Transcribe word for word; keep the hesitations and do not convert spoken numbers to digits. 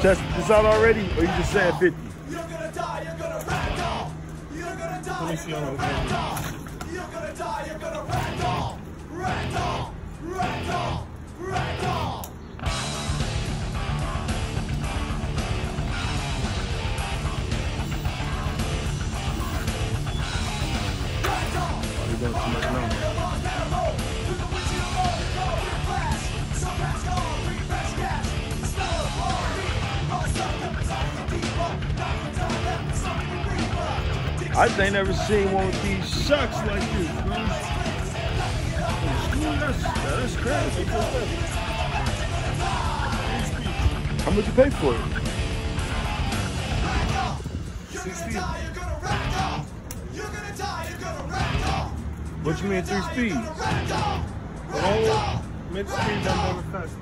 tested this out already, or you just saying fifty? You're gonna die, you're gonna ragdoll. You're gonna die, Let me see you're on gonna ragdoll. You're gonna die, you're gonna ragdoll. Ragdoll, ragdoll, ragdoll. You're doing too much now. I just ain't never seen one with these shucks like this, bro. That's, that's crazy. How much you pay for it? sixty. What you mean three speeds? The whole mid speed, I'm never fast.